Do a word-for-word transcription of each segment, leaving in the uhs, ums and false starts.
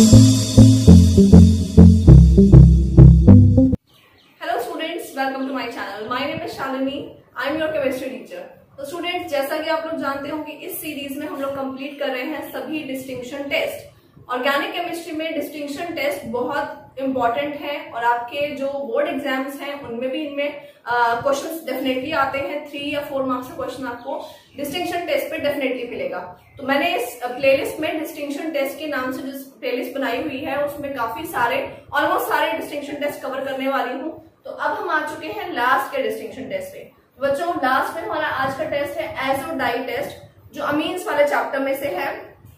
Students, welcome to my channel. My name is Shalini, I am your chemistry teacher. तो students, जैसा कि आप लोग जानते हो कि इस सीरीज में हम लोग कंप्लीट कर रहे हैं सभी डिस्टिंक्शन टेस्ट। ऑर्गेनिक केमिस्ट्री में डिस्टिंक्शन टेस्ट बहुत इंपॉर्टेंट है और आपके जो बोर्ड एग्जाम्स हैं उनमें भी इनमें क्वेश्चंस डेफिनेटली आते हैं। थ्री या फोर मार्क्स का क्वेश्चन आपको डिस्टिंक्शन टेस्ट पे डेफिनेटली मिलेगा। तो मैंने इस प्लेलिस्ट में डिस्टिंक्शन टेस्ट के नाम से जो प्लेलिस्ट बनाई हुई है उसमें काफी सारे ऑलमोस्ट सारे डिस्टिंक्शन टेस्ट कवर करने वाली हूँ। तो अब हम आ चुके हैं लास्ट के डिस्टिंक्शन टेस्ट पे। बच्चों, लास्ट में हमारा आज का टेस्ट है एजो डाई टेस्ट, जो अमीन्स वाले चैप्टर में से है।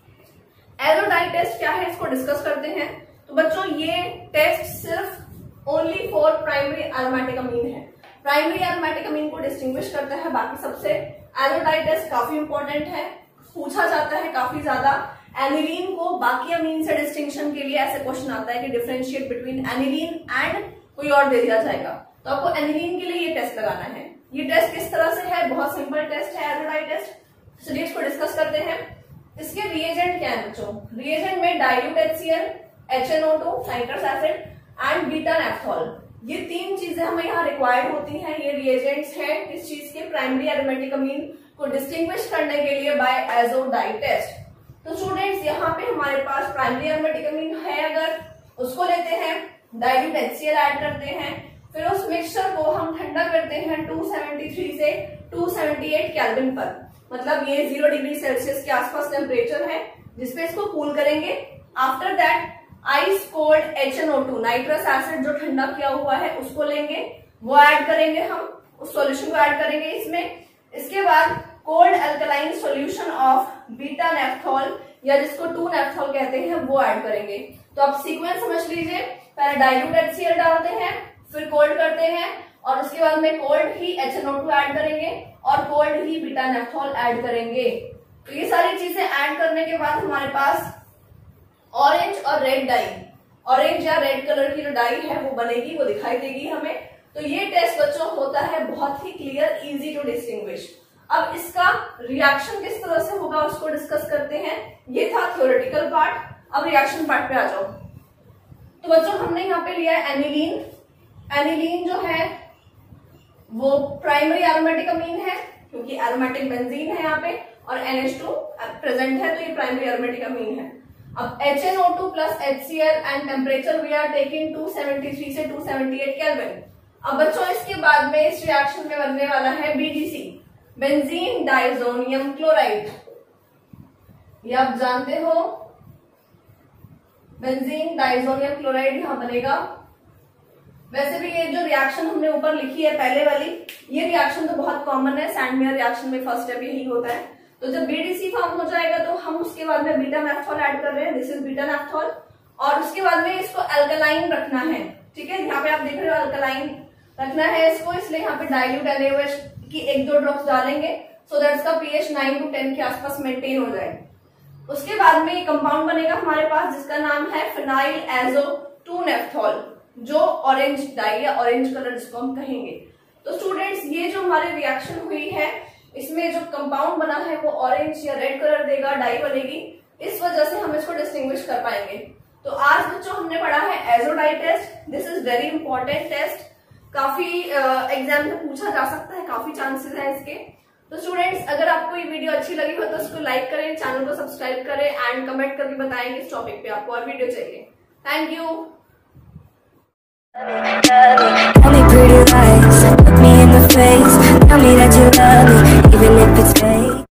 एजो डाई टेस्ट क्या है, इसको डिस्कस करते हैं। तो बच्चों, ये टेस्ट सिर्फ only for primary aromatic amine है। प्राइमरी एरोमेटिक अमीन को डिस्टिंग्विश करता है बाकी सबसे। एजो डाई टेस्ट काफी इंपॉर्टेंट है, पूछा जाता है काफी ज्यादा। एनिलीन को बाकी अमीन से डिस्टिंक्शन के लिए ऐसे क्वेश्चन आता है कि डिफरेंशिएट बिटवीन एनिलीन एंड कोई और दे दिया जाएगा, तो आपको एनिलीन के लिए ये टेस्ट लगाना है। ये टेस्ट किस तरह से है, बहुत सिंपल टेस्ट है एजो डाई टेस्ट। चलिए इसको डिस्कस करते हैं। इसके रिएजेंट क्या है बच्चों? रिएजेंट में dilute HCl, H N O two, nitrous acid and beta naphthol, ये तीन चीजें हमें यहाँ रिक्वायर्ड होती हैं। ये रिएजेंट्स है किस चीज के? प्राइमरी एरोमेटिक अमीन को डिस्टिंग्विश करने के लिए बाय एजो डाई टेस्ट। तो स्टूडेंट्स, यहाँ पे हमारे पास प्राइमरी एरोमेटिक अमीन है, अगर उसको लेते हैं, डाइल्यूट एचसीएल ऐड करते हैं, फिर उस मिक्सचर को हम ठंडा करते हैं टू सेवेंटी थ्री से टू सेवेंटी एट केल्विन पर, मतलब ये जीरो डिग्री सेल्सियस के आसपास टेम्परेचर है जिसपे इसको कूल करेंगे। After that ice cold H N O two, nitrous acid जो ठंडा किया हुआ है उसको लेंगे, वो ऐड करेंगे, हम उस सॉल्यूशन को ऐड करेंगे इसमें। इसके बाद cold alkaline solution of beta naphthol या जिसको टू नैफ्थॉल कहते हैं वो ऐड करेंगे। तो आप सीक्वेंस समझ लीजिए, पहले डाइल्यूट एचसीएल डालते हैं, फिर कोल्ड करते हैं और उसके बाद में कोल्ड ही H N O two add करेंगे और कोल्ड ही बीटा नैफ्थॉल ऐड करेंगे। तो ये सारी चीजें ऐड करने के बाद हमारे पास ऑरेंज और रेड डाई, ऑरेंज या रेड कलर की जो डाई है वो बनेगी, वो दिखाई देगी हमें। तो ये टेस्ट बच्चों होता है बहुत ही क्लियर, इजी टू डिस्टिंग्विश। अब इसका रिएक्शन किस तरह से होगा उसको डिस्कस करते हैं। ये था थ्योरेटिकल पार्ट, अब रिएक्शन पार्ट पे आ जाओ। तो बच्चों, हमने यहाँ पे लिया है एनिलीन। एनिलीन जो है वो प्राइमरी एरोमेटिक अमीन है क्योंकि एरोमेटिक बेंजीन है यहाँ पे और एन एच टू प्रेजेंट है, तो ये प्राइमरी एरोमेटिक अमीन है। अब H N O two plus H C L and temperature we are taking two seventy three से टू सेवेंटी एट केल्विन। अब बच्चों, इसके बाद में इस रिएक्शन में बनने वाला है B D C, benzene diazonium chloride. ये आप जानते हो, बेंजीन डाइजोनियम क्लोराइड यहाँ बनेगा। वैसे भी ये जो रिएक्शन हमने ऊपर लिखी है पहले वाली, ये रिएक्शन तो बहुत कॉमन है, सैंडमेयर रिएक्शन में फर्स्ट स्टेप यही होता है। तो जब बीडीसी फॉर्म हो जाएगा तो हम उसके बाद में बीटा नैफ्थॉल ऐड कर रहे हैं, दिस इज बीटा नैफ्थॉल, और उसके बाद में इसको अल्कलाइन रखना है। ठीक है, यहाँ पे आप देख रहे हो अल्कलाइन रखना है इसको, इसलिए यहाँ पे डाइल्यूट एनएओएच की एक दो ड्रॉप्स डालेंगे सो दैट इसका पीएच नाइन टू टेन के आसपास मेंटेन हो जाए। उसके बाद में ये कंपाउंड बनेगा हमारे पास जिसका नाम है फिनाइल एजो टू नैफ्थॉल, जो ऑरेंज डाई या ऑरेंज कलर जिसको हम कहेंगे। तो स्टूडेंट्स, ये जो हमारी रिएक्शन हुई है इसमें जो कंपाउंड बना है वो ऑरेंज या रेड कलर देगा, डाई बनेगी, इस वजह से हम इसको डिस्टिंग्विश कर पाएंगे। तो आज बच्चों हमने पढ़ा है azo dye test. This is very important test, काफी एग्जाम में पूछा जा सकता है, काफी चांसेस है इसके। तो स्टूडेंट्स, अगर आपको ये वीडियो अच्छी लगी हो तो इसको लाइक करें, चैनल को सब्सक्राइब करें एंड कमेंट करके बताएं इस टॉपिक पे आपको और वीडियो चाहिए। Thank you. Tell me pretty lies, look me in the face.